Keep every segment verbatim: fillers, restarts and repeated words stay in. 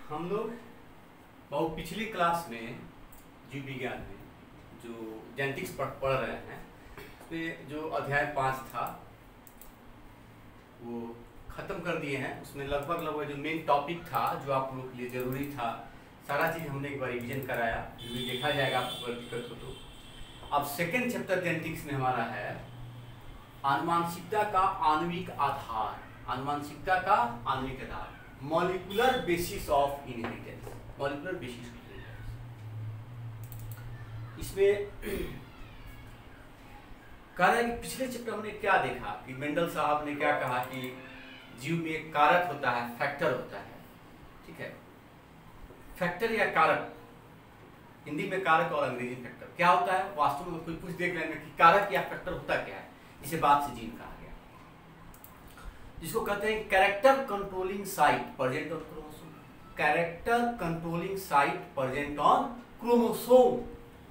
हम लोग बहुत पिछली क्लास में जीव विज्ञान में जो जेनेटिक्स पढ़ पढ़ रहे हैं उसमें जो अध्याय पाँच था वो ख़त्म कर दिए हैं। उसमें लगभग लगभग जो मेन टॉपिक था जो आप लोग के लिए ज़रूरी था सारा चीज़ हमने एक बार रिविजन कराया, जो भी देखा जाएगा आपको अगर दिक्कत हो तो। अब सेकेंड चैप्टर जेनेटिक्स में हमारा है आनुवांशिकता का आणविक आधार। आनुवांशिकता का आणविक आधार, molecular basis of inheritance. Molecular basis of inheritance इसमें कह रहा है कि पिछले चैप्टर हमने क्या देखा कि मेंडल साहब ने क्या कहा कि जीव में एक कारक होता है, फैक्टर होता है। ठीक है, फैक्टर या कारक, हिंदी में कारक और अंग्रेजी में फैक्टर। क्या होता है वास्तव में कोई कुछ देख लेंगे कि कारक या फैक्टर होता क्या है, जिसे बात से जीन कहा गया, जिसको कहते हैं character controlling site present on chromosome. Character controlling site present on chromosome,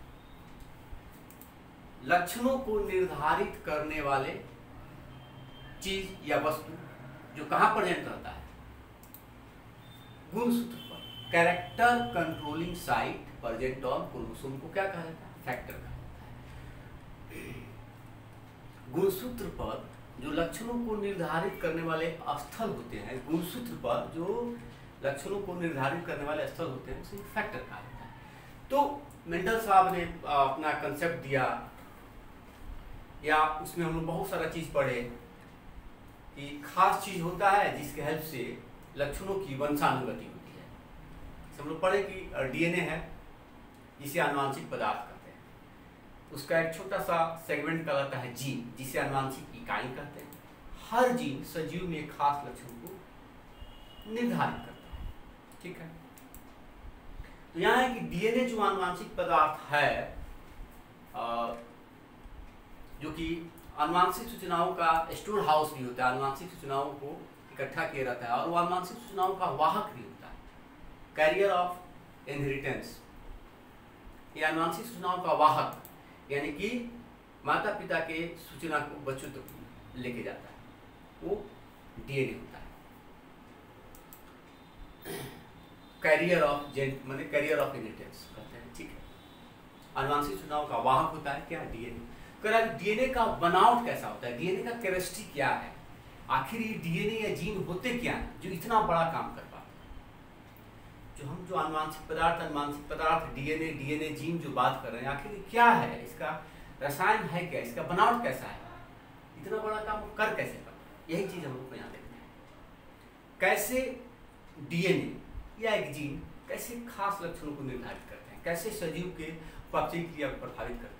लक्षणों को निर्धारित करने वाले चीज या वस्तु जो कहां प्रेजेंट रहता है, गुणसूत्र पर। Character controlling site present on chromosome को क्या कहा जाता है, फैक्टर कहा जाता है। गुणसूत्र पर जो लक्षणों को निर्धारित करने वाले स्थल होते हैं, गुणसूत्र पर जो लक्षणों को निर्धारित करने वाले स्थल होते हैं उसे फैक्टर कहा जाता है। तो मेंडल साहब ने अपना कंसेप्ट दिया, या उसमें हम लोग बहुत सारा चीज पढ़े कि खास चीज होता है जिसके हेल्प से लक्षणों की वंशानुगति होती है। हम लोग पढ़े कि डीएनए है जिसे आनुवांशिक पदार्थ कहते हैं, उसका एक छोटा सा सेगमेंट कहलाता है जीन, जिसे आनुवांशिक इकाई कहते हैं। हर जीन सजीव में एक खास लक्षण को निर्धारित करता है। ठीक है, तो यहाँ है कि डीएनए जो आनुवांशिक पदार्थ है आ, जो कि आनुवांशिक सूचनाओं का स्टोर हाउस भी होता है, आनुवांशिक सूचनाओं को इकट्ठा किया रहता है, और वो आनुवांशिक सूचनाओं का वाहक भी होता है, कैरियर ऑफ इनहेरिटेंस। ये आनुवांशिक सूचनाओं का वाहक यानी कि माता पिता के सूचना को बच्चों तक लेके जाता है, वो डीएनए होता है। कैरियर ऑफ जेन माने कैरियर ऑफ इनहेरिटेंस कहते हैं। ठीक है, आनुवांशिक सूचनाओं का वाहक होता है क्या, डीएनए। डीएनए का बनावट कैसा होता है, डीएनए का केमिस्ट्री क्या है, आखिर ये डीएनए या जीन होते क्या हैं जो इतना बड़ा काम कर पाते हैं। जो हम जो आनुवांशिक पदार्थ आनुवांशिक पदार्थ डीएनए डीएनए जीन जो बात कर रहे हैं, आखिर क्या है, इसका रसायन है क्या, इसका बनावट कैसा है, इतना बड़ा काम कर कैसे पाते, यही चीज हम लोग को यहाँ देखना है। कैसे डीएनए या एक जीन कैसे खास लक्षणों को निर्धारित करते हैं, कैसे सजीव के पाचन क्रिया को प्रभावित करते हैं।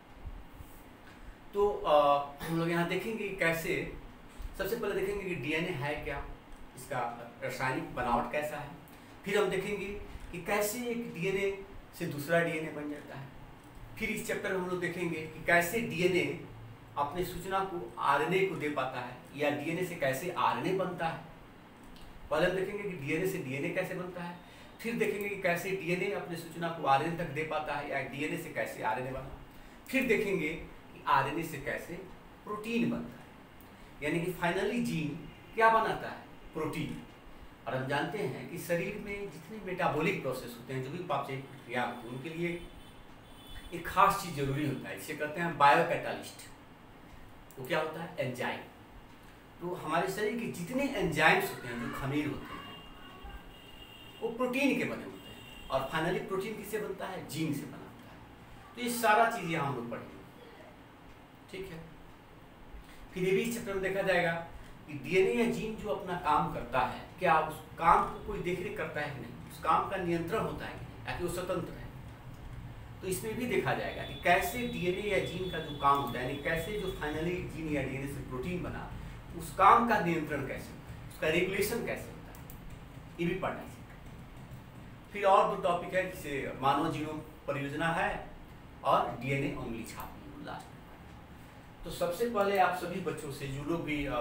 तो आ, हम लोग यहाँ देखेंगे कैसे, सबसे पहले देखेंगे कि डीएनए है क्या, इसका रासायनिक बनावट कैसा है। फिर हम देखेंगे कि कैसे एक डीएनए से दूसरा डीएनए बन जाता है। फिर इस चैप्टर में हम लोग देखेंगे कि कैसे डीएनए अपने सूचना को आरएनए को दे पाता है, या डीएनए से कैसे आरएनए बनता है। पहले हम देखेंगे कि डीएनए से डीएनए कैसे बनता है, फिर देखेंगे कि कैसे डीएनए अपने सूचना को आरएनए तक दे पाता है, या डीएनए से कैसे आरएनए बना। फिर देखेंगे आरएनए से कैसे प्रोटीन बनता है, यानी कि फाइनली जीन क्या बनाता है, प्रोटीन। और हम जानते हैं कि शरीर में जितने मेटाबॉलिक प्रोसेस होते हैं, जो भी पाचन क्रिया होती है, उनके लिए एक खास चीज जरूरी होता है, जिसे कहते हैं बायोकैटालिस्ट। वो क्या होता है, एंजाइम। तो हमारे शरीर के जितने एंजाइम्स होते हैं, जो खमीर होते हैं, वो प्रोटीन के बने होते हैं, और फाइनली प्रोटीन किससे बनता है, जीन से बना होता है। तो ये सारा चीज यहाँ हम लोग पढ़ेंगे। ठीक है, फिर ये भी इस चैप्टर में देखा जाएगा कि डीएनए या जीन जो अपना काम करता है, क्या उस काम को कोई देखरेख करता है कि नहीं, उस काम का नियंत्रण होता है कि नहीं, या कि वो स्वतंत्र है। तो इसमें भी देखा जाएगा कि कैसे डीएनए या जीन का जो काम होता है, यानी कैसे जो फाइनली जीन या डीएनए से प्रोटीन बना, उस काम का नियंत्रण कैसे होता है, उसका रेगुलेशन कैसे होता है, ये भी पढ़ना सीखा। फिर और दो टॉपिक है, जिसे मानव जीनोम परियोजना है और डीएनए उंगली छापनी लास्ट। तो सबसे पहले आप सभी बच्चों से, जो लोग भी आ,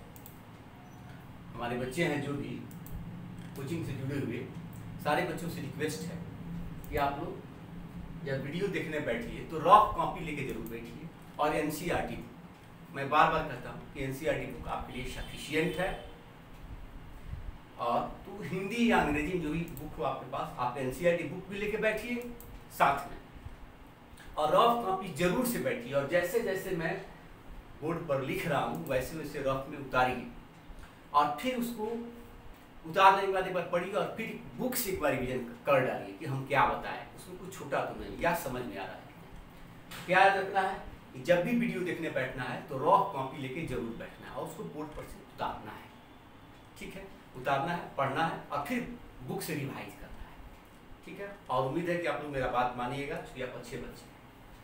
हमारे बच्चे हैं, जो भी कोचिंग से जुड़े हुए, सारे बच्चों से रिक्वेस्ट है कि आप लोग जब वीडियो देखने बैठिए तो रफ कॉपी लेके जरूर बैठिए, और एनसीईआरटी बुक, मैं बार बार कहता हूँ कि एनसीईआरटी बुक आपके लिए सफिशियंट है, और तो हिंदी या अंग्रेजी में जो भी बुक हो आपके पास, आप एनसीईआरटी बुक भी लेके बैठिए साथ में, और रफ कॉपी जरूर से बैठिए, और जैसे जैसे मैं बोर्ड पर लिख रहा हूँ वैसे वैसे रफ में उतारिए, और फिर उसको उतारने के बाद एक बार पढ़िए, और फिर बुक से एक बार रिविजन कर डालिए कि हम क्या बताएं, उसमें कुछ छूटा तो नहीं, या समझ में आ रहा है। क्या याद रखना है कि जब भी वीडियो देखने बैठना है तो रफ कॉपी लेके जरूर बैठना है, और उसको बोर्ड पर से उतारना है, ठीक है, उतारना है, पढ़ना है, और फिर बुक से रिवाइज करना है, ठीक है। और उम्मीद है कि आप लोग मेरा बात मानिएगा, क्योंकि आप अच्छे बच्चे हैं।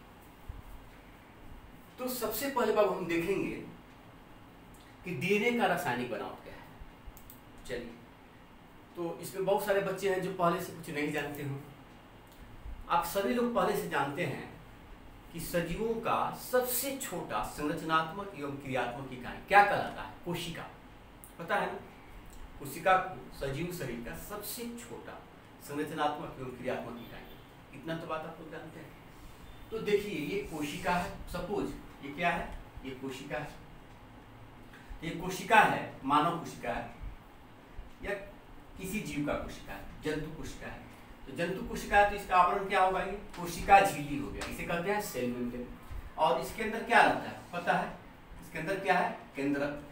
तो सबसे पहले बात हम देखेंगे कि डीएनए का रासायनिक बनावट क्या है। चलिए, तो इसमें बहुत सारे बच्चे हैं जो पहले से कुछ नहीं जानते हो। आप सभी लोग पहले से जानते हैं कि सजीवों का सबसे छोटा संरचनात्मक एवं क्रियात्मक इकाई क्या कहलाता है? कोशिका। पता है ना? कोशिका को सजीव शरीर का सबसे छोटा संरचनात्मक एवं क्रियात्मक इकाई, इतना तो बात आप लोग जानते हैं। तो देखिए, ये कोशिका है, सपोज ये क्या है? ये कोशिका है, ये कोशिका है, मानव कोशिका है या किसी जीव का कोशिका है, जंतु कोशिका है। तो जंतु कोशिका है तो इसका आवरण क्या होगा? ये कोशिका झिल्ली हो गया, इसे कहते हैं सेल मेम्ब्रेन। और इसके अंदर क्या रहता है पता है? इसके अंदर क्या है? केंद्रक।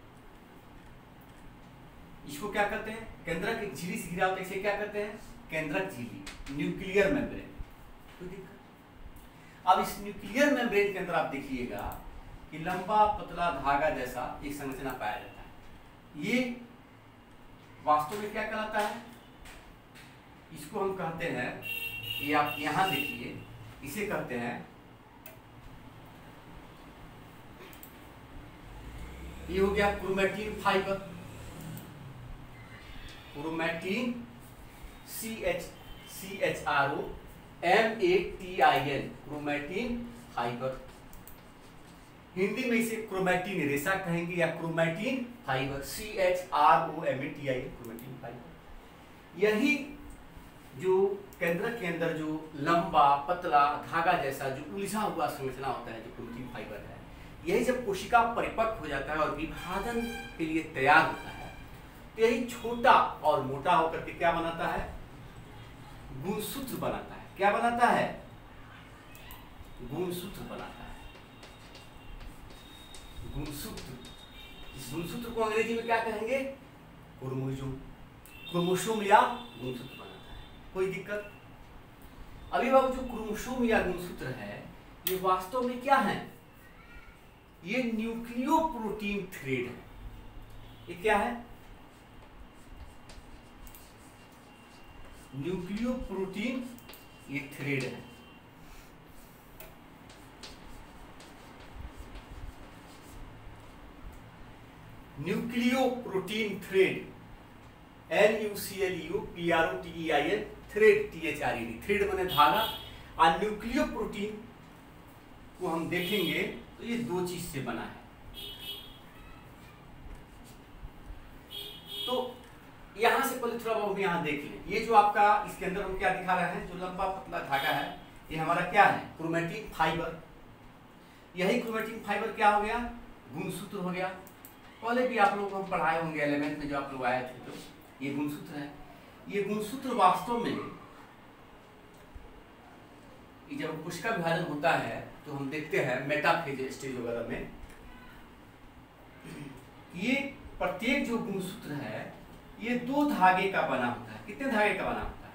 इसको क्या कहते हैं? केंद्रक। एक झिल्ली से घिरा होता है, इसे क्या कहते हैं? केंद्रक झिल्ली, न्यूक्लियर मेम्ब्रेन। तो देखा, अब इस न्यूक्लियर मेम्ब्रेन के अंदर आप देखिएगा कि लंबा पतला धागा जैसा एक संरचना पाया जाता है। ये वास्तव में क्या कहलाता है? इसको हम कहते हैं, ये आप यहां देखिए, इसे कहते हैं, ये हो गया chromatin fibre. Chromatin, C H C H R O M A T I N, chromatin fibre. Hindi में इसे क्रोमैटिन रेशा कहेंगे या chromatin fibre, C H R O M A T I N, chromatin fibre. यही जो केंद्रक के अंदर जो लंबा पतला धागा जैसा जो उलझा हुआ संरचना होता है, जो क्रोमैटिन फाइबर है, यही जब कोशिका परिपक्व हो जाता है और विभाजन के लिए तैयार होता है, तो यही छोटा और मोटा होकर के क्या बनाता है? गुणसूत्र बनाता है। क्या बनाता है? गुणसूत्र बनाता है। गुणसूत्र। इस गुणसूत्र को अंग्रेजी में क्या कहेंगे? क्रोमोसोम। क्रोमोसोम या गुणसूत्र बनाता है। कोई दिक्कत? अभी बाबू जो क्रोमोसोम या गुणसूत्र है, ये वास्तव में क्या है? ये न्यूक्लियोप्रोटीन थ्रेड है। ये क्या है? न्यूक्लियोप्रोटीन ये थ्रेड है। Nucleoprotein thread, N U C L U P R O T E I N, thread, T H R E D. Thread माने धागा, और न्यूक्लियोप्रोटीन को हम देखेंगे तो ये दो चीज से बना है। तो यहां से पहले थोड़ा बहुत यहां देख लें। ये जो आपका इसके अंदर हम क्या दिखा रहे हैं, जो लंबा पतला धागा है, ये हमारा क्या है? Chromatin fibre. यही क्रोमैटिन फाइबर क्या हो गया? गुणसूत्र हो गया। पहले भी आप लोग को हम पढ़ाए होंगे इलेवेंथ में, जो आप लोग आए थे, तो ये गुणसूत्र है। ये गुणसूत्र वास्तव में जब कोशिका विभाजन होता है तो हम देखते हैं मेटाफेज स्टेज वगैरह में, ये प्रत्येक जो गुणसूत्र है ये दो धागे का बना होता है। कितने धागे का बना होता है?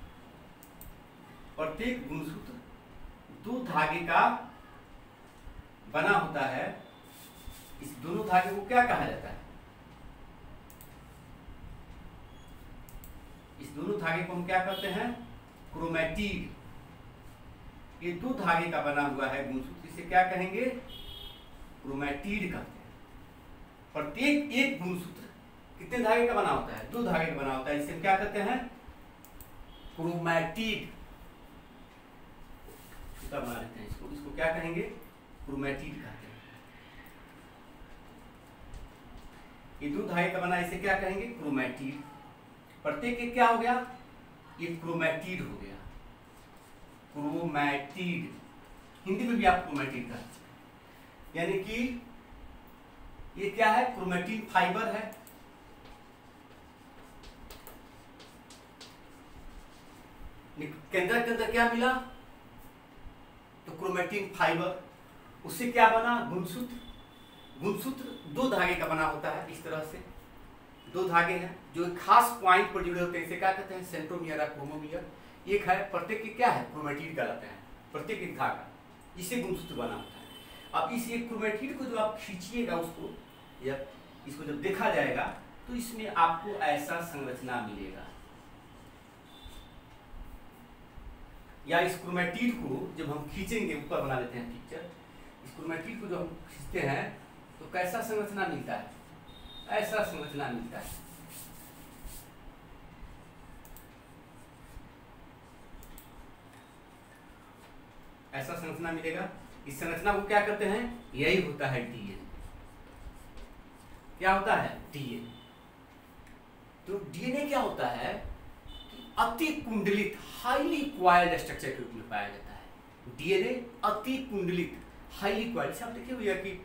प्रत्येक गुणसूत्र दो धागे का बना होता है। इस दोनों धागे को क्या कहा जाता है? इस दोनों धागे को हम क्या कहते हैं? क्रोमैटिड। ये दो धागे का बना हुआ है गुणसूत्र, इसे क्या कहेंगे? क्रोमैटिड कहते हैं। प्रत्येक एक गुणसूत्र कितने धागे का बना होता है? दो धागे का बना होता है, इसे क्या कहते हैं? क्रोमैटिड। छोटा बना लेते हैं इसको, इसको क्या कहेंगे? क्रोमैटिड कहते हैं। ये दो धागे का बना, इसे क्या कहेंगे? क्रोमैटिड। प्रत्येक एक क्या हो गया? ये क्रोमैटिड हो गया, क्रोमैटिड। हिंदी में भी आप क्रोमैटिड कहते हैं। यानी कि ये क्या है? क्रोमैटिन फाइबर है। केंद्रक के अंदर क्या मिला, तो क्रोमेटिन फाइबर, उससे क्या बना, गुणसूत्र। गुणसूत्र दो धागे का बना होता है, इस तरह से दो धागे हैं जो एक खास पॉइंट पर जुड़े होते हैं, इसे क्या कहते हैं, सेंट्रोमियर या क्रोमोमियर। एक है प्रत्येक के क्या है, क्रोमेटिड कहलाते हैं, प्रत्येक एक धागा, इससे गुणसूत्र बना होता है। अब इस एक क्रोमेटिड को जो आप खींचिएगा उसको, या इसको जब देखा जाएगा तो इसमें आपको ऐसा संरचना मिलेगा, या इस क्रोमेटिड को जब हम खींचेंगे, ऊपर बना लेते हैं पिक्चर, इस क्रोमेटिड को जब हम खींचते हैं तो कैसा संरचना मिलता है, ऐसा संरचना मिलता है। ऐसा संरचना मिलेगा। इस संरचना को क्या कहते हैं, यही होता है डीएनए। क्या होता है, डीएनए। तो डीएनए क्या होता है कि अति कुंडलित हाईली क्वाइल्ड स्ट्रक्चर के रूप में पाया जाता है। डीएनए अति कुंडलित हाईली क्वाइल्ड, आप देखिए भैया कि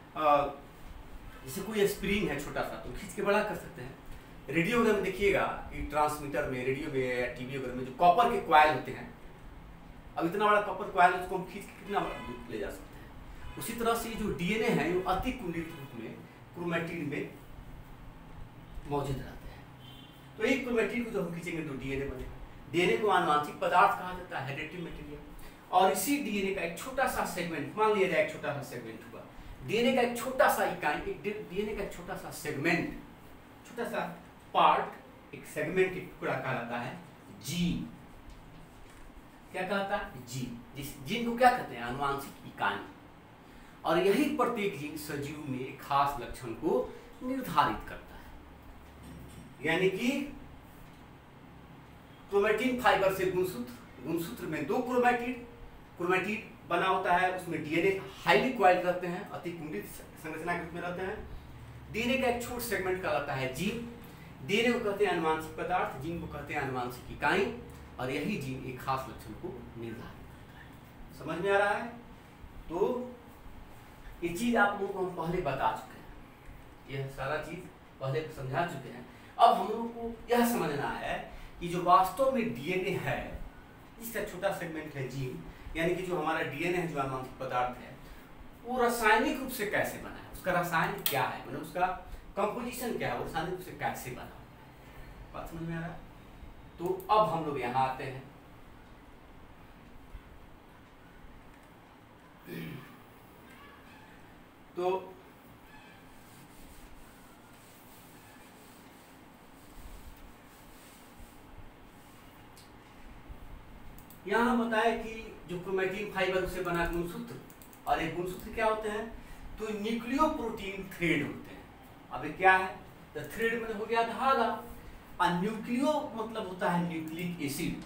जैसे कोई स्प्रिंग है छोटा सा, तो खींच के बड़ा कर सकते हैं। रेडियो वगैरह में देखिएगा कि ट्रांसमीटर में, रेडियो में या टीवी वगैरह में जो कॉपर के क्वाइल होते हैं, अब इतना बड़ा कॉपर क्वाइल है, उसको हम खींच के कितना बड़ा दूर ले जा सकते हैं। उसी तरह से जो डीएनए है वो अति कुंडलित रूप में क्रोमेटिड में मौजूद रहते हैं। तो एक क्रोमेटिड को जब हम खींचेंगे तो डीएनए बनेगा। डीएनए को आनुवांशिक पदार्थ कहा जाता है, हेरेडिटरी मटेरियल। और इसी डीएनए का एक छोटा सा सेगमेंट, मान लिया जाए एक छोटा सा सेगमेंट हुआ, डीएनए का एक छोटा सा इकाई, एक डीएनए का एक छोटा सा सेगमेंट, छोटा सा पार्ट, एक सेगमेंट, एक टुकड़ा कहलाता है जीन। क्या कहता है, जीन। जिस जीन को क्या कहते हैं, आनुवांशिक इकाई। और यही प्रत्येक जीन सजीव में एक खास लक्षण को निर्धारित करता है। यानी कि क्रोमेटिन फाइबर से गुणसूत्र, गुणसूत्र में दो क्रोमेटिड, क्रोमेटिड बना होता है, उसमें डीएनए हाईली क्वाइल्ड रहते हैं, अति कुंडित संरचना के रूप में रहते हैं। डीएनए का एक छोटा सेगमेंट कहलाता है जीन। डीएनए को कहते हैं आनुवांशिक पदार्थ, जीन को कहते हैं आनुवांशिक इकाई। और यही जीन एक खास लक्षण को निर्धारित करता है। समझ में आ रहा है? तो ये चीज आप लोगों को हम पहले बता चुके हैं, यह सारा चीज पहले समझा चुके हैं। अब हम लोगों को यह समझना है कि जो वास्तव में डीएनए है, इसका छोटा सेगमेंट है जीन, यानी कि जो हमारा डीएनए है, जो आनुवांशिक पदार्थ है, वो रासायनिक रूप से कैसे बना है, उसका रसायन क्या है, मतलब उसका कंपोजिशन क्या है, वो रासायनिक रूप से कैसे बना है। बात समझ में आ रहा है? तो अब हम लोग यहाँ आते हैं। तो यहाँ हम बताए कि जो क्रोमेटिन फाइबर से बना गुणसूत्र, और एक गुणसूत्र क्या होते हैं, तो न्यूक्लियो प्रोटीन थ्रेड होते हैं। अब ये क्या है, तो थ्रेड में हो गया धागा, और न्यूक्लियो मतलब होता है न्यूक्लिक एसिड।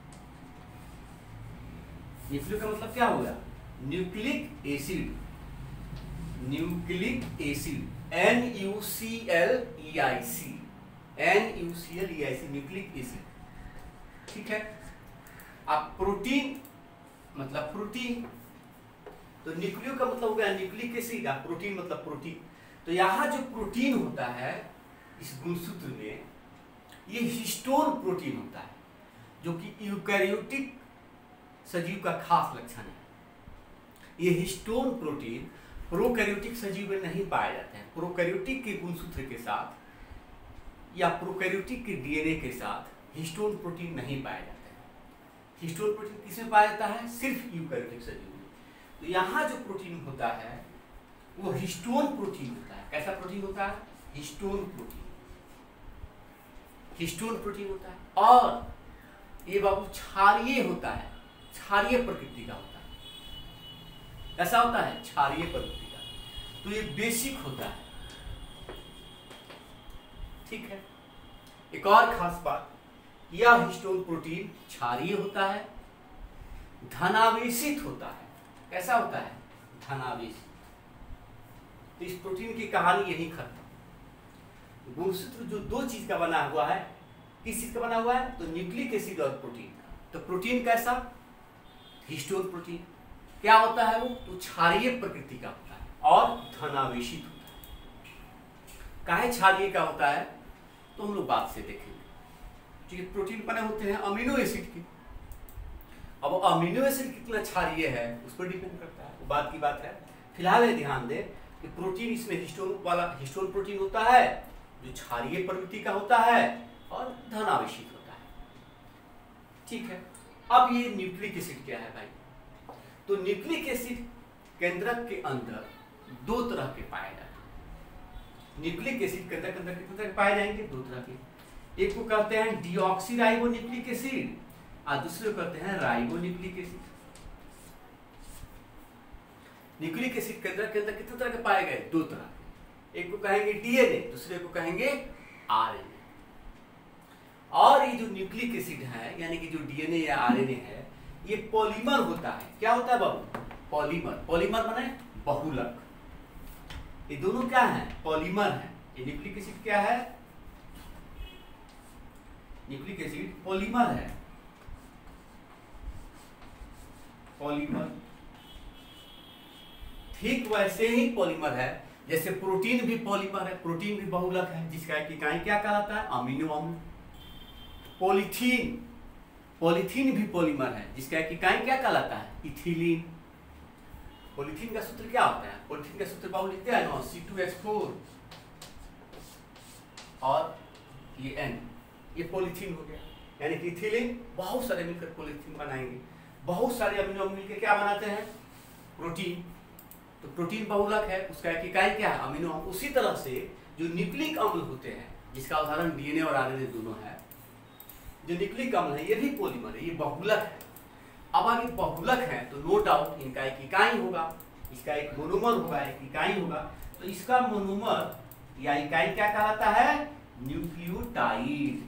न्यूक्लियो का मतलब क्या हो गया, nucleic acid, nucleic acid, N U C L E I C, N U C L E I C, nucleic acid. ठीक है। अब प्रोटीन मतलब प्रोटीन, तो न्यूक्लियो का मतलब हो गया न्यूक्लिक एसिड, प्रोटीन मतलब प्रोटीन। तो यहाँ जो प्रोटीन होता है इस गुणसूत्र में, ये हिस्टोन प्रोटीन होता है, जो कि यूकैरियोटिक सजीव का खास लक्षण है। ये हिस्टोन प्रोटीन प्रोकैरियोटिक सजीव में नहीं पाए जाते हैं। प्रोकैरियोटिक के गुणसूत्र के साथ या प्रोकैरियोटिक के डीएनए के साथ हिस्टोन प्रोटीन नहीं पाए जाते हैं। हिस्टोन प्रोटीन किसमें पाया जाता है, सिर्फ यूकैरियोटिक सजीव में। तो यहाँ जो प्रोटीन होता है वो हिस्टोन प्रोटीन होता है। कैसा प्रोटीन होता है, हिस्टोन प्रोटीन, हिस्टोन प्रोटीन होता है। और ये बाबू क्षारीय होता है, क्षारीय प्रकृति का होता है। कैसा होता है, क्षारीय प्रकृति का। तो ये बेसिक होता है। ठीक है। एक और खास बात, यह हिस्टोन प्रोटीन क्षारीय होता है, धनावेशित होता है। कैसा होता है, धनावेशित। तो इस प्रोटीन की कहानी यही खत्म। गुणसूत्र जो दो चीज का बना हुआ है, किस चीज का बना हुआ है, तो न्यूक्लिक एसिड और प्रोटीन का। तो प्रोटीन कैसा, हिस्टोन प्रोटीन। क्या होता है वो, तो क्षारीय प्रकृति का होता है और धनावेशित होता है। काहे क्षारीय का होता है, तो हम लोग बात से देखेंगे। क्योंकि प्रोटीन बने होते हैं अमीनो एसिड के, अब अमीनो एसिड कितना क्षारीय है उस पर डिपेंड करता है, वो बात की बात है। फिलहाल ये ध्यान दें कि प्रोटीन इसमें हिस्टोन वाला हिस्टोन प्रोटीन होता है जो क्षारीय प्रवृत्ति का होता है और धन आवेशित होता है। ठीक है, अब ये न्यूक्लिक एसिड क्या है भाई? तो न्यूक्लिक एसिड केंद्रक के अंदर दो तरह के पाए जाते हैं। न्यूक्लिक एसिड केंद्रक के अंदर कितने तरह के पाए जाएंगे? दो तरह के। एक को कहते हैं डीऑक्सीराइबोन्यूक्लिक एसिड और दूसरे को कहते हैं राइबोन्यूक्लिक एसिड। न्यूक्लिक एसिड केंद्रक के अंदर कितने तरह के पाए गए? दो तरह। एक को कहेंगे डीएनए, दूसरे को कहेंगे आरएनए। और ये जो न्यूक्लिक एसिड है यानी कि जो डीएनए या आरएनए है ये पॉलीमर होता है। क्या होता है बाबू? पॉलीमर। पॉलीमर माने बहुलक। ये दोनों क्या है? पॉलीमर है। ये न्यूक्लिक एसिड क्या है? न्यूक्लिक एसिड पॉलीमर है। पॉलीमर ठीक वैसे ही पॉलीमर है जैसे प्रोटीन भी पॉलीमर है, प्रोटीन भी बहुलक है जिसका एक इकाई क्या कहलाता है? अमीनो अम्ल। पॉलीथीन पॉलीथीन भी पॉलीमर है जिसका एक इकाई क्या कहलाता है? इथिलीन। पॉलीथीन का सूत्र क्या होता है? पॉलीथीन का सूत्र बाबू लिखते हैं ना, सी टू एच फोर और ये N, ये पॉलीथीन हो गया। यानी कि इथिलीन बहुत सारे मिलकर पॉलीथीन बनाएंगे। बहुत सारे अमीनो अम्ल मिलकर क्या बनाते हैं? प्रोटीन। तो प्रोटीन बहुलक है, उसका एक इकाई क्या है? अमीनो अम्ल। उसी तरह से जो न्यूक्लिक अम्ल होते हैं जिसका उदाहरण डीएनए और आरएनए दोनों है, जो न्यूक्लिक अम्ल है ये भी पॉलीमर है, ये बहुलक है। अब आगे बहुलक है तो नो डाउट इनका एक इकाई होगा, इसका एक मोनोमर होगा, एक इकाई होगा। तो इसका मोनोमर या इकाई क्या कहलाता है? न्यूक्लियोटाइड।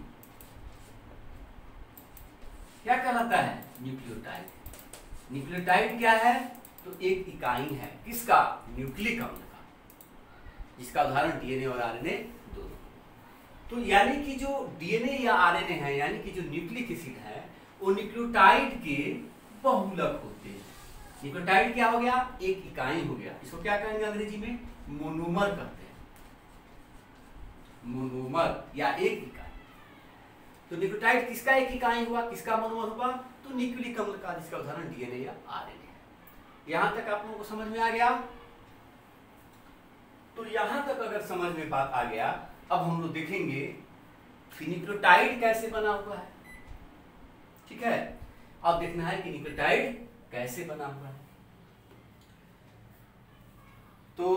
क्या कहलाता है? न्यूक्लियोटाइड। न्यूक्लियोटाइड क्या है? तो एक इकाई है किसका? न्यूक्लिक अम्ल का, जिसका उदाहरण डीएनए और आरएनए दोनों। तो यानी कि जो डीएनए या आरएनए है यानी कि जो न्यूक्लिक एसिड है वो न्यूक्लियोटाइड के बहुलक होते हैं। न्यूक्लियोटाइड क्या हो गया? एक इकाई हो गया। इसको क्या कहेंगे अंग्रेजी में? मोनोमर कहते हैं। मोनोमर या एक इकाई। तो न्यूक्लियोटाइड किसका एक इकाई हुआ, किसका मोनोमर हुआ? तो न्यूक्लिक अम्ल का, जिसका उदाहरण डीएनए या आरएनए। यहां तक आप लोगों को समझ में आ गया? तो यहां तक अगर समझ में बात आ गया, अब हम लोग देखेंगे कि न्यूक्लियोटाइड कैसे बना हुआ है। ठीक है, अब देखना है कि न्यूक्लियोटाइड कैसे बना हुआ है। तो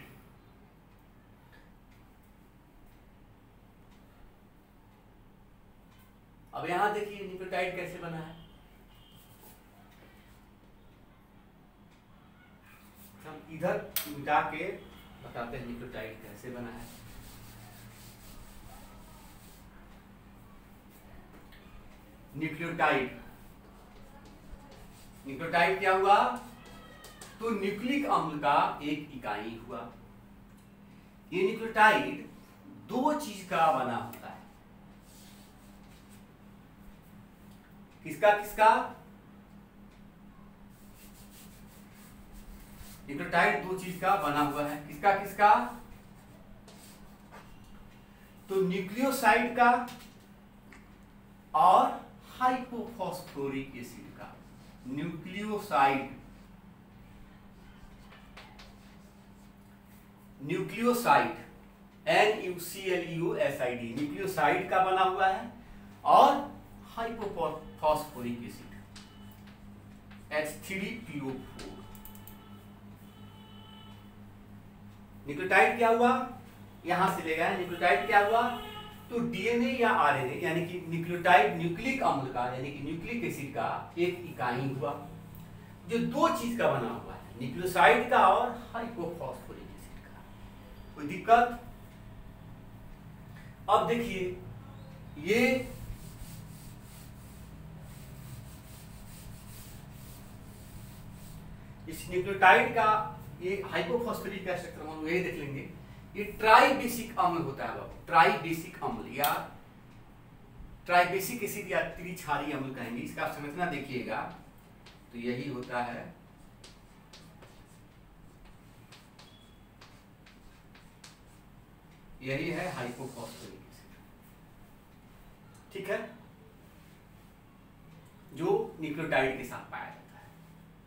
अब यहां देखिए न्यूक्लियोटाइड कैसे बना है। हम इधर मिटा के बताते हैं न्यूक्लियोटाइड कैसे बना है। न्यूक्लियोटाइड न्यूक्लियोटाइड क्या हुआ? तो न्यूक्लिक अम्ल का एक इकाई हुआ। ये न्यूक्लियोटाइड दो चीज का बना होता है। किसका किसका? न्यूक्लियोटाइड दो चीज का बना हुआ है। किसका किसका? तो न्यूक्लियोसाइड का और हाइपोफॉस्फोरिक एसिड का। Nucleoside nucleoside N U C L U S I D nucleoside का बना हुआ है और hypophosphoric acid H three P O four. Nucleotide क्या हुआ? यहां से ले गए। न्यूक्लियोटाइड क्या हुआ? तो डीएनए या आरएनए यानी कि न्यूक्लियोटाइड न्यूक्लिक अम्ल का यानी कि न्यूक्लिक एसिड का एक इकाई हुआ जो दो चीज का बना हुआ है, न्यूक्लियोसाइड का और हाइपोफॉस्फोरिक एसिड का। कोई दिक्कत? अब देखिए ये इस न्यूक्लियोटाइड का ये हाइपोफॉस्फोरिक का स्ट्रक्चर हम यही देख लेंगे। ये ट्राइबेसिक अम्ल होता है बाबू, ट्राइबेसिक अम्ल या ट्राइबेसिक एसिड या त्रिक्षारीय अम्ल कहेंगे। इसका संरचना देखिएगा तो यही होता है। यही है हाइपोफॉस्फोरिक एसिड। ठीक है, जो न्यूक्लियोटाइड के साथ पाया जाता है।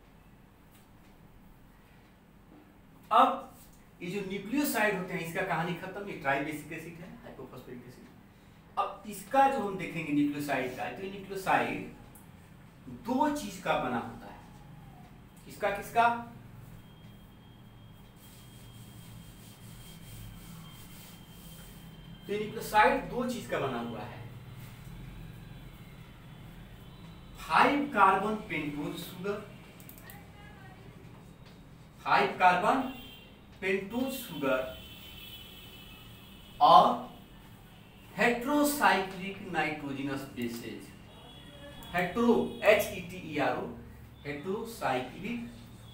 अब ये जो न्यूक्लियोसाइड होते हैं इसका कहानी खत्म, ये ट्राइबेसिक एसिड है, हाइपोफॉस्फेरिक एसिड। अब इसका जो हम देखेंगे न्यूक्लियोसाइड का, तो ये न्यूक्लियोसाइड दो चीज का बना होता है। इसका किसका? तो न्यूक्लियोसाइड दो चीज का बना हुआ है, five carbon pentose sugar, five carbon pentose sugar और heterocyclic nitrogenous bases. Hetero H E T E R O, heterocyclic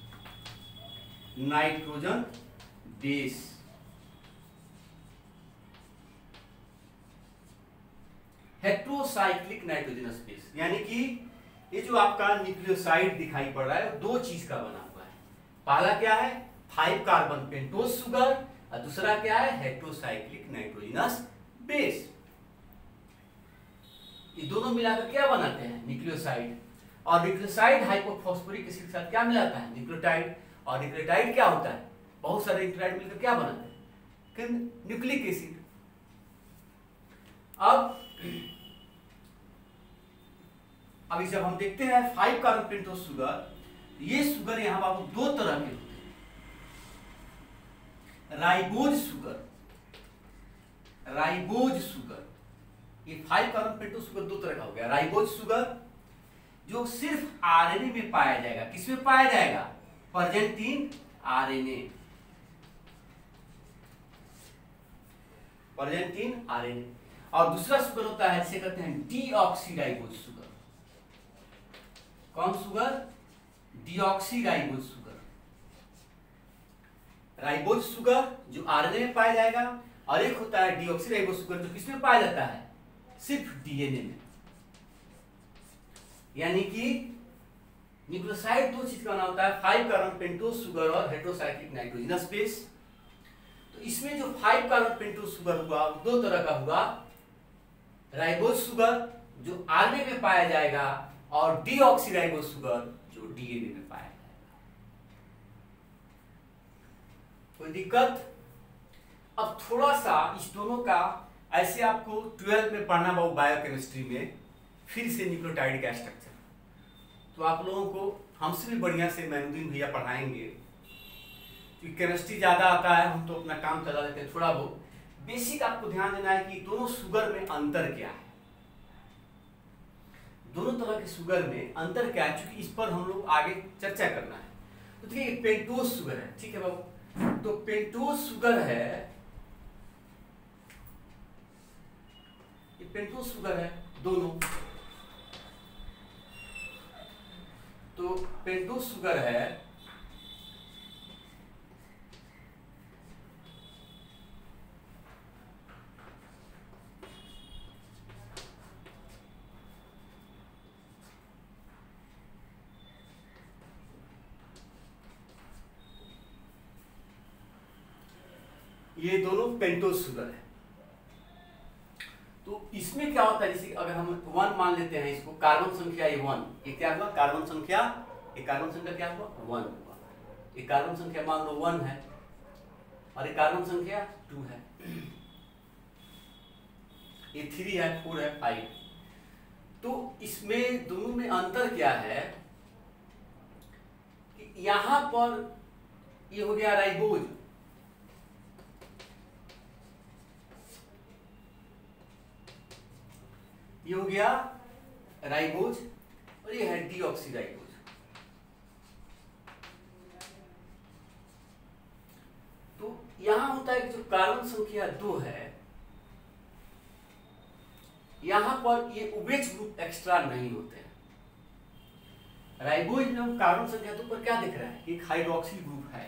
nitrogen base. Heterocyclic nitrogenous base यानी कि ये जो आपका न्यूक्लियोसाइड दिखाई पड़ रहा है वो दो चीज का बना हुआ है। पहला क्या है? फाइव कार्बन पेंटोज शुगर, और दूसरा क्या है? Heterocyclic nitrogenous base. ये दोनों मिलाकर क्या बनाते हैं? न्यूक्लियोसाइड। और न्यूक्लियोसाइड हाइपोफॉस्फोरिक एसिड के साथ क्या मिलाता है? न्यूक्लियोटाइड। और न्यूक्लियोटाइड क्या होता है? बहुत सारे न्यूक्लियोटाइड मिलकर क्या बनाते हैं? Nucleic acid. अब अभी जब हम देखते हैं फाइव कार्बन पेंटोज शुगर, ये शुगर यहां बाबू दो तरह के होते हैं। राइबोज शुगर, राइबोज शुगर, ये फाइव कार्बन पेंटोज शुगर दो तरह का हो गया। राइबोज शुगर जो सिर्फ आरएनए में पाया जाएगा। किसमें पाया जाएगा? Present in RNA, present in RNA. और दूसरा शुगर होता है जिसे कहते हैं डीऑक्सीराइबोज शुगर। कौन sugar? Deoxyribose sugar. Ribose sugar जो आरएनए में पाया जाएगा, और एक होता है डीऑक्सीराइबोज शुगर जो किसमें पाया जाता है? सिर्फ डीएनए में। यानी कि न्यूक्लियोसाइड दो चीज का बना होता है, फाइव कार्बन पेंटोज शुगर और हेट्रोसाइक्लिक नाइट्रोजनस बेस। तो इसमें जो फाइव कार्बन पेंटोज शुगर हुआ वो दो तरह का हुआ। राइबोज शुगर जो आरएनए में पाया जाएगा, और डीऑक्सीराइबोज शुगर जो डीएनए में पाया जाएगा। कोई दिक्कत? अब थोड़ा सा इस दोनों का ऐसे आपको ट्वेल्थ में पढ़ना होगा बायोकेमिस्ट्री में, फिर से न्यूक्लियोटाइड का स्ट्रक्चर। तो आप लोगों को हमसे भी बढ़िया से मैनुद्दीन भैया पढ़ाएंगे, क्योंकि केमिस्ट्री ज्यादा आता है, हम तो अपना काम चला लेते हैं। थोड़ा बहुत बेसिक आपको ध्यान देना है कि दोनों शुगर में अंतर क्या है, दोनों तरह के शुगर में अंतर क्या है, क्योंकि इस पर हम लोग आगे चर्चा करना है। तो देखिए पेंटोज शुगर है, ठीक है बाबू। तो पेंटोज शुगर है, ये पेंटोज शुगर है दोनों। तो पेंटोज शुगर है, ये दोनों पेंटोज शुगर है। तो इसमें क्या होता है, जैसे अगर हम वन मान लेते हैं इसको, कार्बन संख्या ये वन, ये क्या हुआ? कार्बन संख्या, ये कार्बन संख्या क्या हुआ? वन हुआ। ये कार्बन संख्या मान लो वन है, और ये कार्बन संख्या टू है, ये थ्री है, फोर है, फाइव। तो इसमें दोनों में अंतर क्या है कि यहां पर ये हो गया राइबोज, ये हो गया राइबोज, और ये है डीऑक्सीराइबोज। तो यहां होता है कि जो कार्बन संख्या दो है, यहां पर ये उबेज ग्रुप एक्स्ट्रा नहीं होते हैं। राइबोज में हम कार्बन संख्या दो पर क्या दिख रहा है? एक हाइड्रोक्सिल ग्रुप है।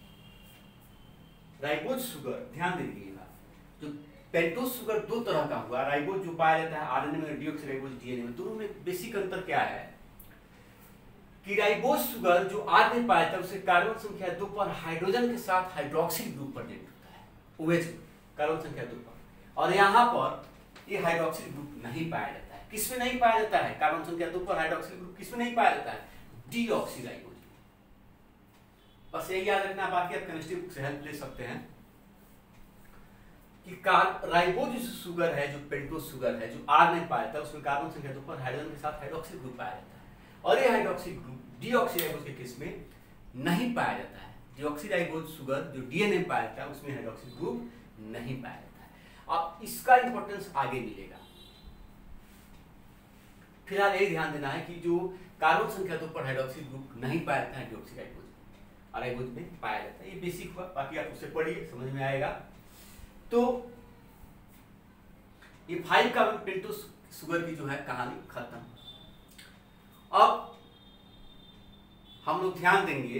राइबोज शुगर ध्यान दीजिएगा, जो पेंटोज शुगर दो तरह का हुआ। राइबोज जो पाया जाता है आरएनए में, डीऑक्सीराइबोज डीएनए में। दोनों में बेसिक अंतर क्या है कि राइबोज शुगर जो आरएनए पाया जाता है उससे कार्बन संख्या दो पर हाइड्रोजन के साथ हाइड्रोक्सिल ग्रुप प्रेजेंट होता है, ओएच कार्बन संख्या दो पर। और यहाँ पर ये हाइड्रोक्सिल ग्रुप नहीं पाया जाता है। किसमें नहीं पाया जाता है? कार्बन संख्या दो पर हाइड्रोक्सिल ग्रुप किसमें नहीं पाया जाता है? डीऑक्सीराइबोज। बस यही याद रखना, बाकी आप केमिस्ट्री बुक से हेल्प ले सकते हैं कि राइबोज जो शुगर है, जो पेंटोज शुगर है, जो आर नहीं पाया जाता है, उसमें कार्बन संख्या दो पर हाइड्रोजन के साथ हाइड्रोक्सिल ग्रुप पाया जाता है। और ये हाइड्रोक्सिल ग्रुप डीऑक्सीराइबोज के केस में नहीं पाया जाता है। डीऑक्सीराइबोज शुगर जो डीएनए में पाया जाता है उसमें हाइड्रोक्सिल ग्रुप नहीं पाया जाता है। अब इसका इंपॉर्टेंस आगे मिलेगा। फिलहाल ये ध्यान देना है कि जो कार्बन संख्या दो पर हाइड्रोक्सिल ग्रुप नहीं पाया जाता है डीऑक्सीराइबोज और राइबोज में पाया जाता है। ये बेसिक हुआ, बाकी आप उससे पढ़िए, समझ में आएगा। तो ये फाइव कार्बन पेंटोज शुगर की जो है कहानी खत्म। अब हम लोग ध्यान देंगे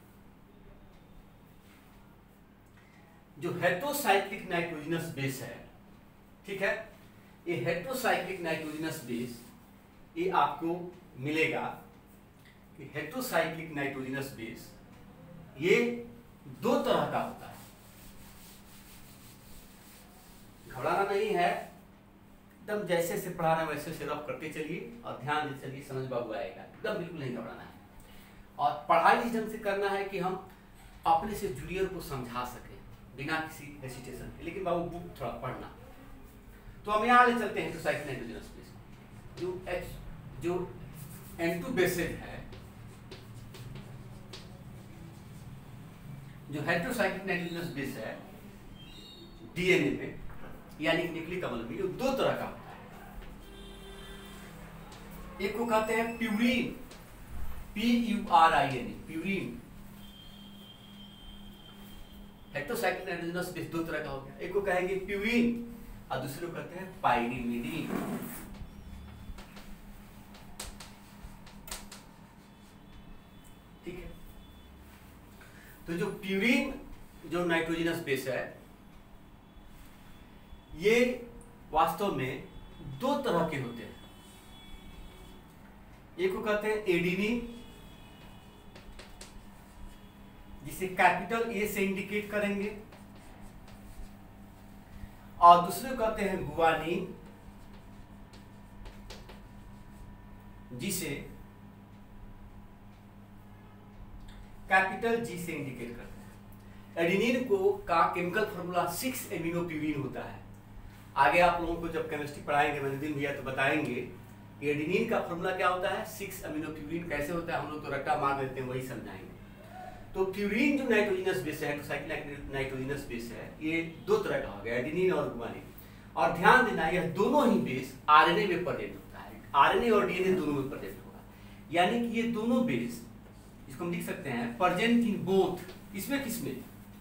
जो हेटेरोसाइक्लिक नाइट्रोजनस बेस है, ठीक है, ये हेटेरोसाइक्लिक नाइट्रोजनस बेस ये आपको मिलेगा कि हेटेरोसाइक्लिक नाइट्रोजनस बेस ये दो तरह का होता है। घबराना नहीं है, एकदम जैसे से पढ़ा रहे हैं वैसे से रफ करते चलिए और ध्यान से चलिए, समझ बाबू आएगा, एकदम बिल्कुल नहीं घबराना है। और पढ़ाई इस ढंग से करना है कि हम अपने से जूनियर को समझा सकें बिना किसी हेसिटेशन के। लेकिन बाबू बुक थोड़ा पढ़ना। तो हम यहाँ ले चलते हैं हेटेरोसाइक्लिक नाइट्रोजनस बेस। जो एच जो एन टू बेसेज है, जो हेटेरोसाइक्लिक नाइट्रोजनस बेस है डीएनए में यानी न्यूक्लिक अम्ल में, जो दो तरह का होता है। एक को कहते हैं purine, P U R I N, purine. Heterocyclic nitrogenous base दो तरह का हो गया। एक को कहेंगे प्यूरीन और दूसरे को कहते हैं पाइरीमिडीन। ठीक है, तो जो प्यूरीन जो नाइट्रोजनस बेस है ये वास्तव में दो तरह के होते हैं। एक को कहते हैं एडिनिन, जिसे कैपिटल ए से इंडिकेट करेंगे, और दूसरे को कहते हैं गुआनिन, जिसे कैपिटल जी से इंडिकेट करते हैं। एडिनिन को का chemical formula six amino purine होता है। आगे आप लोगों को जब केमिस्ट्री पढ़ाएंगे मैंने भैया तो बताएंगे कि एडिनिन का फॉर्मूला क्या होता है, सिक्स एमिनो प्यूरिन कैसे होता है, हम लोग तो रट्टा मार लेते हैं, वही समझाएंगे। तो प्यूरिन जो नाइट्रोजनस बेस है, हेटेरोसाइक्लिक नाइट्रोजनस बेस है, ये दो तरह का हो गया, एडिनिन और गुआनिन। और ध्यान देना यह दोनों ही बेस आरएनए में प्रेजेंट होता है, आरएनए और डीएनए दोनों में प्रेजेंट होगा। यानी कि ये दोनों बेस, इसको हम लिख सकते हैं प्रेजेंट इन बोथ, किसमें किसमें,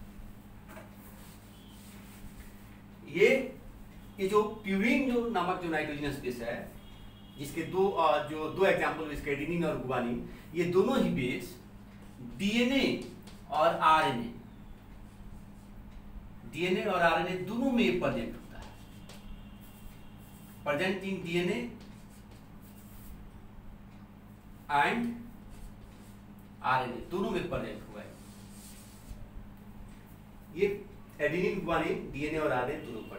ये ये जो प्यूरिन जो नामक जो नाइट्रोजनस बेस है, जिसके दो जो दो एग्जांपल इसके एडिनिन और गुआनिन, ये दोनों ही बेस डीएनए और आरएनए, डीएनए और आरएनए दोनों में प्रेजेंट होता है। Present in DNA and RNA दोनों में प्रेजेंट हुआ है। ये एडिनिन गुआनिन डीएनए और आरएनए दोनों प्रेजेंट।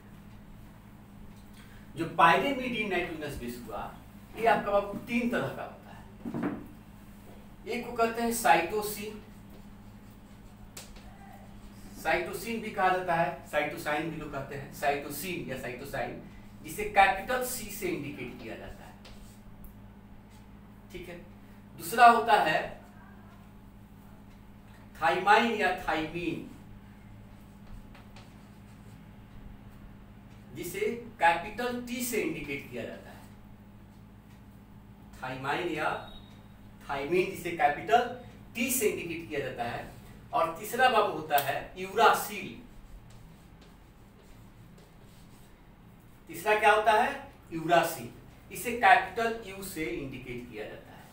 जो पाइरीमिडीन नाइट्रोजनस बेस हुआ, ये आपका तीन तरह का होता है। एक को कहते हैं साइटोसिन, साइटोसिन भी कहा जाता है, साइटोसाइन भी लोग कहते हैं, साइटोसिन या साइटोसाइन, जिसे कैपिटल सी से इंडिकेट किया जाता है। ठीक है, दूसरा होता है थाइमाइन या थाइमीन, जिसे कैपिटल टी से इंडिकेट किया जाता है। थाइमाइन या थाइमीन जिसे कैपिटल टी से इंडिकेट किया जाता है। और तीसरा बाबू होता है यूरासिल। तीसरा क्या होता है, यूरासिल, इसे कैपिटल यू से इंडिकेट किया जाता है।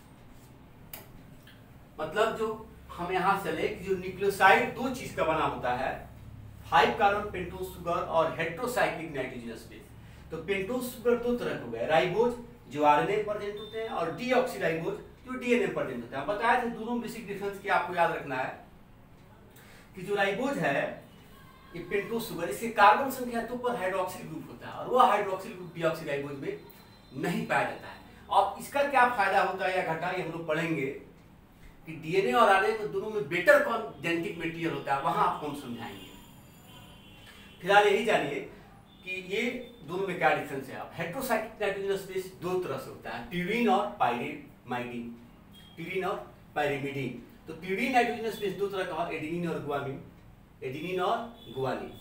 मतलब जो हम यहां चले कि जो न्यूक्लियोसाइड दो चीज का बना होता है, फाइव कार्बन पेंटोज शुगर और हेटेरोसाइक्लिक नाइट्रोजनस बेस। तो पेंटोज शुगर दो तरह के हो गए, राइबोज जो आरएनए प्रेजेंट होते हैं और डीऑक्सीराइबोज जो डीएनए प्रेजेंट होते हैं। बताया था दोनों बेसिक डिफरेंस की आपको याद रखना है कि जो राइबोज है ये पेंटोज शुगर, इसके कार्बन संख्या दो पर हाइड्रोक्सिल ग्रुप होता है और वो हाइड्रोक्सिल ग्रुप डीऑक्सीराइबोज में नहीं पाया जाता है। अब इसका क्या फायदा होता है या घटा, ये हम लोग पढ़ेंगे कि डीएनए और आरएनए में दोनों में बेटर कौन जेनेटिक मटेरियल होता है, वहां आपको हम समझाएंगे। फिलहाल यही जानिए कि ये दोनों में क्या डिफरेंस है। अब हेटेरोसाइक्लिक नाइट्रोजनस बेस दो तरह से होता है, प्यूरिन और पाइरिमिडीन। प्यूरिन और पाइरिमिडीन। तो प्यूरिन नाइट्रोजनस बेस दो तरह का, एडेनिन और गुआनिन। एडेनिन और गुआनिन।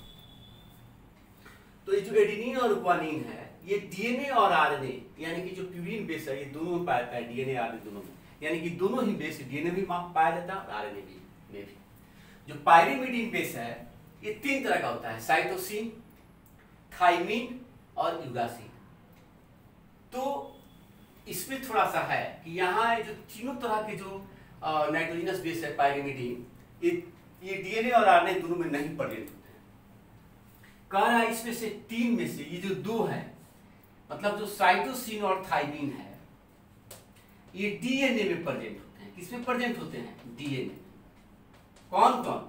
तो ये जो एडेनिन और गुआनिन है, ये डीएनए और आरएनए यानी कि जो प्यूरिन बेस है, ये दोनों में पाया जाता है, डीएनए आरएनए दोनों में, यानी कि दोनों ही बेस डीएनए भी पाया जाता है और आरएनए भी में भी। जो पाइरिमिडीन बेस है, ये तीन तरह का होता है, साइटोसिन, थाइमिन और यूरासिल। तो इसमें थोड़ा सा है कि यहाँ जो तीनों तरह के जो नाइट्रोजनस बेस है पाइरिमिडीन, ये ये डीएनए और आरएनए दोनों में नहीं प्रेजेंट होते हैं। कह रहा है इसमें से तीन में से ये जो दो है, मतलब जो साइटोसिन और थाइमिन है, ये डीएनए में प्रेजेंट होते हैं। किसमें प्रेजेंट होते हैं? डीएनए। कौन कौन?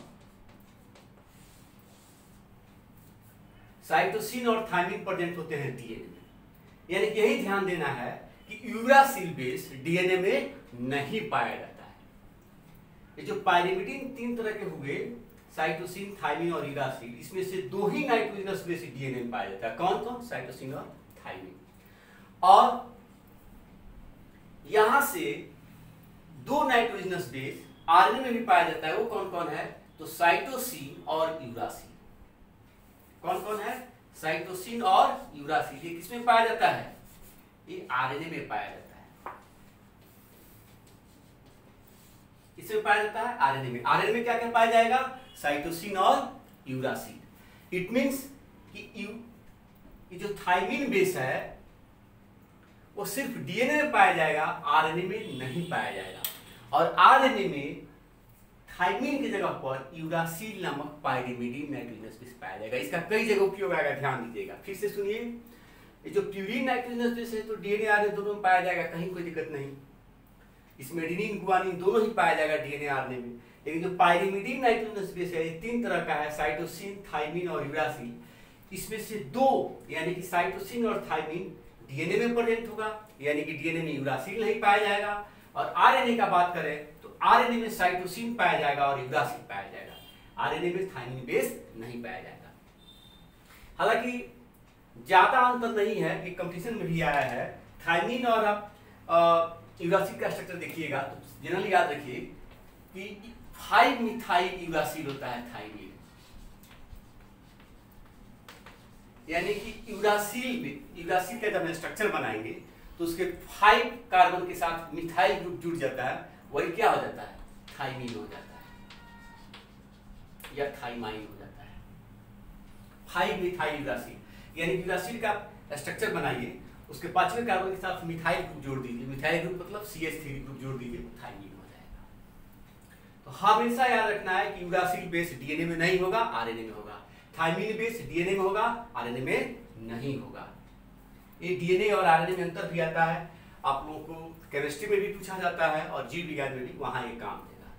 साइटोसिन और थाइमिन प्रेजेंट होते हैं डीएनए में। यानी कि यही ध्यान देना है कि यूरासिल बेस डीएनए में नहीं पाया जाता है। ये जो पाइरिमिडीन तीन तरह के हुए, साइटोसिन, थाइमिन और यूरासिल, इसमें से दो ही नाइट्रोजनस बेस डीएनए में पाया जाता है। कौन कौन? साइटोसिन और थाइमिन। और यहां से दो नाइट्रोजनस बेस आरएनए में भी पाया जाता है। वो कौन कौन है? तो साइटोसिन और यूरासिल। कौन कौन है? साइटोसिन और यूरासिल। ये किसमें पाया जाता है? ये आरएनए में पाया जाता है। किसमें पाया जाता है? आरएनए में। आरएनए में क्या क्या पाया जाएगा? साइटोसिन और यूरासिल। इट मींस कि यू ये जो थाइमिन बेस है वो सिर्फ डीएनए में पाया जाएगा, आरएनए में नहीं पाया जाएगा। और आरएनए में थाइमिन की जगह पर यूरासिल नामक पाइरिमिडीन नाइट्रोजनस बेस पाया जाएगा। इसका कई जगह उपयोग आएगा, ध्यान दीजिएगा। फिर से सुनिए, ये जो प्यूरिन नाइट्रोजनस बेस है तो डीएनए आरएनए दोनों में पाया जाएगा, कहीं कोई दिक्कत नहीं। इसमें एडेनिन गुआनिन दोनों ही पाया जाएगा डीएनए आरएनए में। लेकिन जो पाइरिमिडीन नाइट्रोजनस बेस है, ये तीन तरह का है, साइटोसिन, थाइमिन और यूरासिल। इसमें से दो यानी कि साइटोसिन और थाइमिन डीएनए में प्रेजेंट होगा, यानी कि डीएनए में यूरासिल नहीं पाया जाएगा। और आरएनए का बात करें तो आरएनए में साइटोसिन पाया जाएगा और यूरासिल पाया जाएगा। आरएनए में थाइमिन बेस नहीं पाया जाएगा। हालांकि ज्यादा अंतर नहीं है, ये कंपटीशन में भी आया है। थाइमिन और यूरासिल का स्ट्रक्चर देखिएगा तो जनरली याद रखिए कि फाइव मिथाइल यूरासिल होता है थाइमिन। यानी कि यूरासिल में यूरासिल का जब हम स्ट्रक्चर बनाएंगे तो उसके फाइव कार्बन के साथ मिथाइल ग्रुप जुड़ जाता है, वही क्या हो जाता है? थाइमिन हो जाता है या थाइमाइन हो जाता है। फाइव मिथाइल यूरासिल यानी यूरासिल का स्ट्रक्चर बनाइए, उसके पांचवें कार्बन के साथ मिथाइल ग्रुप जोड़ दीजिए, मिथाइल ग्रुप मतलब सी एच थ्री ग्रुप जोड़ दीजिए, थाइमिन हो जाएगा। तो हमेशा याद रखना है कि यूरासिल बेस डीएनए में नहीं होगा, आरएनए में होगा। थाइमिन बेस डीएनए में होगा, आरएनए में नहीं होगा। ये डीएनए और आरएनए में अंतर भी आता है, आप लोगों को केमिस्ट्री में भी पूछा जाता है और जीव विज्ञान में भी, वहां ये काम देगा।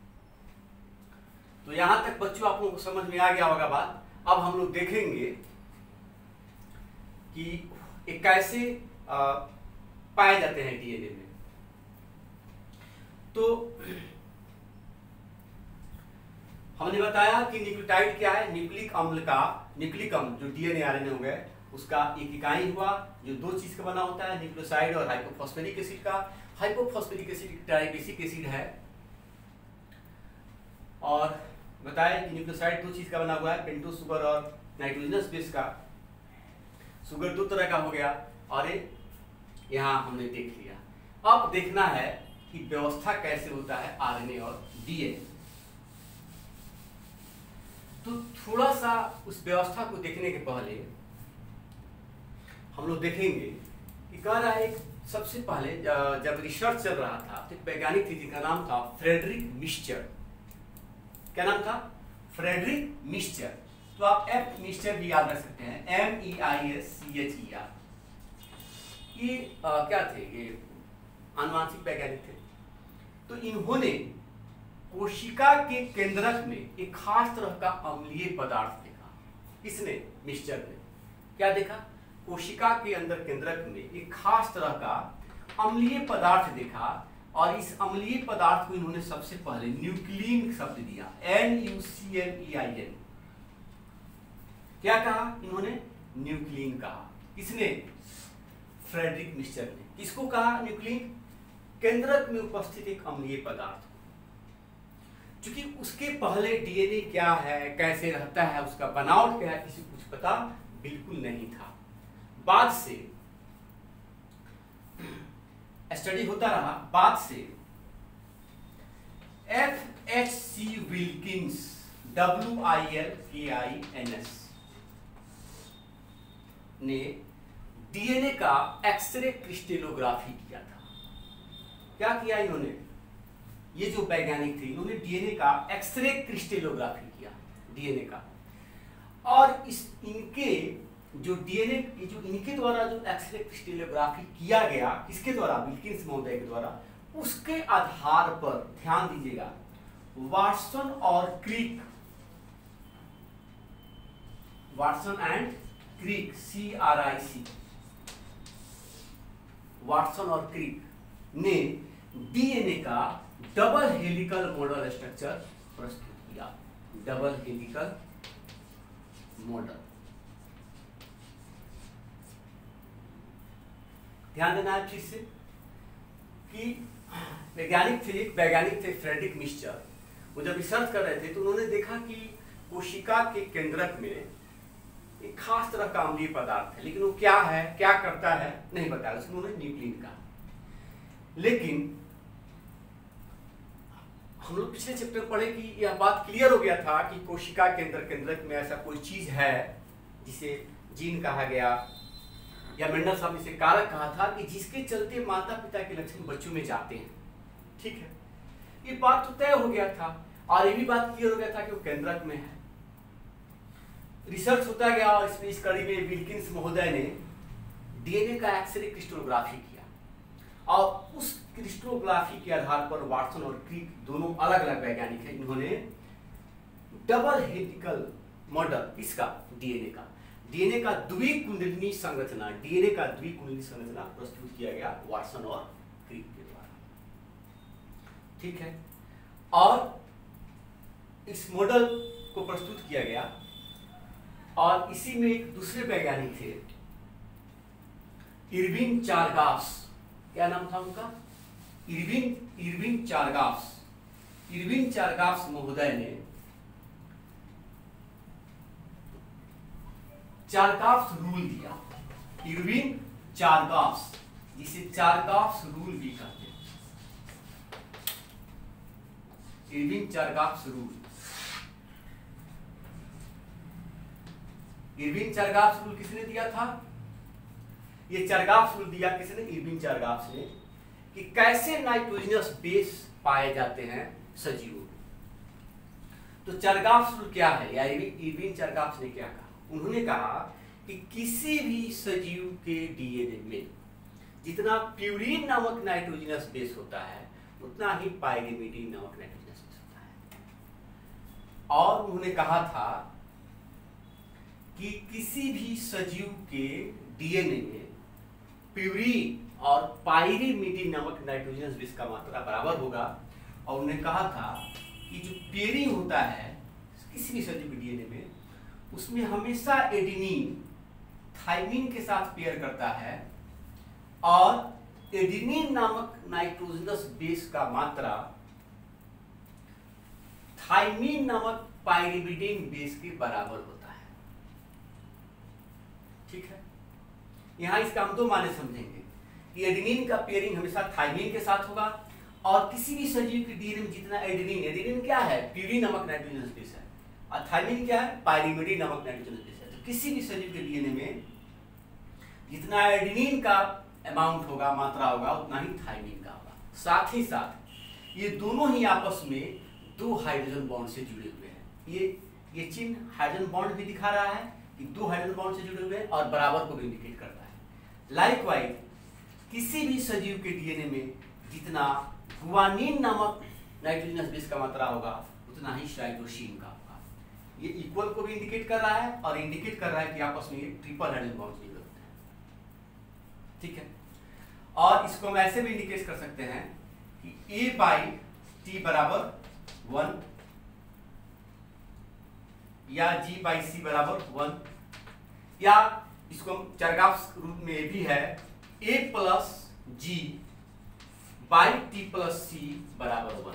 तो यहां तक बच्चों आप लोगों को समझ में आ गया होगा बात। अब हम लोग देखेंगे कि ये कैसे पाए जाते हैं डीएनए में। तो हमने बताया कि न्यूक्लियोटाइड क्या है? न्यूक्लिक अम्ल का, न्यूक्लिक अम्ल जो डीएनए आरएनए हो गए उसका एक इकाई हुआ जो दो चीज का बना होता है, न्यूक्लियोसाइड और हाइपोफॉस्फेरिक एसिड का। हाइपोफॉस्फेरिक एसिड ट्राइबेसिक एसिड है। और बताया कि न्यूक्लियोसाइड दो चीज का बना हुआ है, पेंटोस सुगर और नाइट्रोजनस बेस का। सुगर दो तरह का हो गया और यहां हमने देख लिया। अब देखना है कि व्यवस्था कैसे होता है आरएनए और डीएनए। तो थोड़ा सा उस व्यवस्था को देखने के पहले हम लोग देखेंगे कि कह रहा है, सबसे पहले जब रिसर्च चल रहा था तो वैज्ञानिक थे जिनका नाम था फ्रेडरिक मिक्सचर। क्या नाम था? Friedrich Miescher. तो आप एफ मिक्सचर भी याद रख सकते हैं, M E I S C H E R. ये आ, क्या थे? ये आनुवांशिक वैज्ञानिक थे। तो इन्होंने कोशिका के केंद्रक में एक खास तरह का अम्लीय पदार्थ देखा। इसने मिक्सचर ने क्या देखा? कोशिका के अंदर केंद्रक में एक खास तरह का अम्लीय पदार्थ देखा और इस अम्लीय पदार्थ को इन्होंने सबसे पहले न्यूक्लिन शब्द दिया, N U C L E I N. क्या कहा इन्होंने? न्यूक्लिन कहा। किसने? फ्रेडरिक मिस्चर ने। किसको कहा न्यूक्लिन? केंद्रक में उपस्थित एक अम्लीय पदार्थ। क्योंकि उसके पहले डीएनए क्या है, कैसे रहता है, उसका बनावट क्या है, किसी को कुछ पता बिल्कुल नहीं था। बाद से स्टडी होता रहा, बाद से F H C Wilkins, W I L K I N S ने डीएनए का एक्सरे क्रिस्टलोग्राफी किया था। क्या किया इन्होंने? ये जो वैज्ञानिक थे इन्होंने डीएनए का एक्सरे क्रिस्टलोग्राफी किया, डीएनए का। और इस इनके जो डीएनए जो इनके द्वारा जो एक्सरे क्रिस्टलोग्राफी किया गया, किसके द्वारा? विल्किंस महोदय के द्वारा। उसके आधार पर ध्यान दीजिएगा, वाटसन और Crick, Watson and Crick, C R I C, Watson और क्रिक ने डीएनए का डबल हेलिकल मॉडल स्ट्रक्चर प्रस्तुत किया। डबल हेलिकल मॉडल, ध्यान देना है चीज से कि वैज्ञानिक थे, एक वैज्ञानिक थे फ्रेडरिक मिस्चर। वो जब रिसर्च कर रहे थे तो उन्होंने देखा कि कोशिका के केंद्रक में एक खास तरह का अम्लीय पदार्थ है, लेकिन वो क्या है, क्या करता है नहीं बताया। उसको उन्होंने न्यूक्लिन कहा। लेकिन हम लोग पिछले चैप्टर में पढ़े कि यह बात क्लियर हो गया था कि कोशिका के अंदर केंद्रक में ऐसा कोई चीज है जिसे जीन कहा गया, या मेंडल साहब ने इसे कारक कहा था, कि जिसके चलते माता पिता के लक्षण बच्चों में जाते हैं। ठीक है, ये बात तो तय हो गया था और ये भी बात क्लियर हो गया था कि वो केंद्रक में है। रिसर्च होता गया और इसमें इस कड़ी में विल्किंस महोदय ने डीएनए का एक्सरे क्रिस्टलोग्राफी किया और उस क्रिस्टलोग्राफी के आधार पर वाटसन और क्रिक दोनों अलग अलग वैज्ञानिक हैं, इन्होंने डबल हेलिकल मॉडल, इसका डीएनए का डीएनए का द्विकुंडलिनी संरचना डीएनए का द्विकुंडलिनी संरचना प्रस्तुत किया गया वाटसन और क्रिक के द्वारा। ठीक है, और इस मॉडल को प्रस्तुत किया गया और इसी में एक दूसरे वैज्ञानिक थे, इरविन चारगाफ्स। क्या नाम था उनका? Erwin Erwin Chargaff's. Erwin Chargaff's महोदय ने चारगाफ्स रूल दिया। इरविन चारगाफ्स, जिसे चारगाफ्स रूल भी कहते हैं। Erwin Chargaff's rule, Erwin Chargaff's rule किसने दिया था? ये चारगाफ्स रूल दिया किसने? इरविन चारगाफ्स ने, कि कैसे नाइट्रोजनस बेस पाए जाते हैं सजीवों में। तो चारगाफ्स रूल क्या है, या इरविन चारगाफ्स ने क्या कहा? उन्होंने कहा कि किसी भी सजीव के डीएनए में जितना प्यूरिन नामक नाइट्रोजनस बेस होता है उतना ही पाइरिमिडीन नामक नाइट्रोजनस बेस होता है। और उन्होंने कहा था कि किसी भी सजीव के डीएनए में प्यूरिन और पाइरिमिडीन नामक नाइट्रोजनस बेस का मात्रा बराबर होगा। और उन्होंने कहा था कि जो पेयरिंग होता है किसी भी सजीव के डीएनए में, उसमें हमेशा एडेनिन थाइमिन के साथ पेयर करता है और एडेनिन नामक नाइट्रोजनस बेस का मात्रा थाइमिन नामक पाइरिमिडीन बेस के बराबर होता है। ठीक है, यहां इसका हम दो माने समझेंगे कि एडेनिन का पेयरिंग हमेशा थाइमिन के साथ होगा और किसी भी सजीव के डीएनए में जितना एडेनिन, एडेनिन क्या है? प्यूरिन नामक नाइट्रोजनस बेस है, और थाइमिन क्या है? पाइरिमिडीन नामक नाइट्रोजनस बेस है। तो किसी भी सजीव के डीएनए में जितना एडेनिन का अमाउंट होगा, मात्रा होगा, उतना ही थाइमिन का होगा। साथ ही साथ ये दोनों ही आपस में दो हाइड्रोजन बॉन्ड से जुड़े हुए हैं। ये ये चिन्ह हाइड्रोजन बॉन्ड भी दिखा रहा है कि दो हाइड्रोजन बॉन्ड से जुड़े हुए हैं और बराबर को भी इंडिकेट करता है। लाइकवाइज किसी भी सजीव के डीएनए में जितना गुआनिन नामक नाइट्रोजनस बेस का मात्रा होगा उतना ही साइटोसिन का होगा। ये इक्वल को भी इंडिकेट कर रहा है और इंडिकेट कर रहा है कि आपस में ट्रिपल हाइड्रोजन बॉन्ड से जुड़े होते हैं। ठीक है। और इसको हम ऐसे भी इंडिकेट कर सकते हैं कि ए बाई टी बराबर वन या जी बाई सी बराबर वन, या इसको हम चरगाफ रूप में भी है A plus G by T plus C बराबर वन।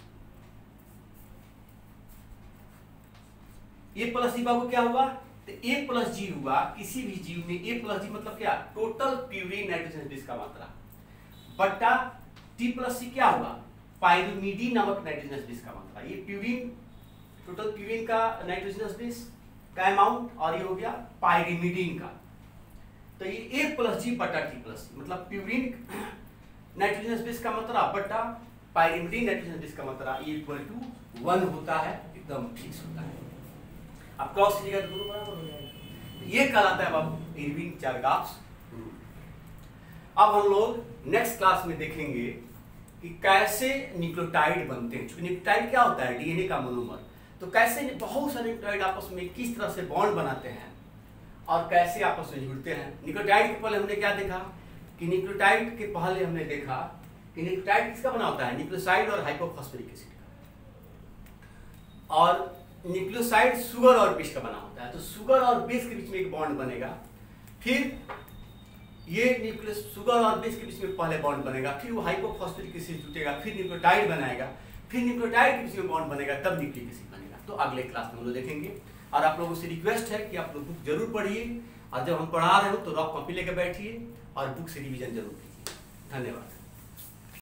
ए प्लस सी बाबू क्या हुआ, तो ए प्लस जी हुआ, किसी भी जीव में ए प्लस जी मतलब क्या, टोटल प्यूरिन नाइट्रोजन बेस का मात्रा, बट्टा टी प्लस सी क्या हुआ, पाइरीमिडीन नामक नाइट्रोजन बेस का मात्रा। ये प्यूरिन, टोटल प्यूरिन का नाइट्रोजन बेस का अमाउंट, और ये हो गया पाइरीमिडीन का। तो ये ए प्लस जी बट्टा टी प्लस सी मतलब प्यूरिन नाइट्रोजन बेस का मात्रा बट्टा पाइरीमिडीन नाइट्रोजन बेस का मात्रा, ये इक्वल टू वन होता है, एकदम फिक्स होता है। अब क्रॉस कीजिएगा तो दोनों बराबर हो जाएगा। ये कहलाता है बाबू इरविन चरगाफ्स रूल। अब हम लोग नेक्स्ट क्लास में देखेंगे कि कैसे न्यूक्लियोटाइड बनते हैं। न्यूक्लियोटाइड क्या होता है, डीएनए का मोनोमर, तो कैसे बहुत सारे न्यूक्लियोटाइड आपस में किस तरह से बॉन्ड बनाते हैं और कैसे आपस में जुड़ते हैं। न्यूक्लियोटाइड के पहले हमने क्या देखा कि न्यूक्लियोटाइड के पहले हमने देखा कि न्यूक्लियोटाइड किसका बना होता है, न्यूक्लियोसाइड और हाइपोफॉस्फेरिक एसिड का, और न्यूक्लियोसाइड शुगर और बेस का बना होता है। तो शुगर और बेस के बीच में एक बॉन्ड बनेगा, फिर ये न्यूक्लियस शुगर और बेस के बीच में पहले बॉन्ड बनेगा, फिर वो हाइपोफॉस्फेरिक एसिड जुटेगा, फिर न्यूक्लियोटाइड बनाएगा, फिर न्यूक्लियोटाइड के बीच में बॉन्ड बनेगा, तब न्यूक्लिक एसिड बनेगा। तो अगले क्लास में हम लोग देखेंगे। और आप लोगों से रिक्वेस्ट है कि आप लोग बुक जरूर पढ़िए, और जब हम पढ़ा रहे हो तो रॉक कॉपी लेकर बैठिए और बुक से रिवीजन जरूर कीजिए। धन्यवाद।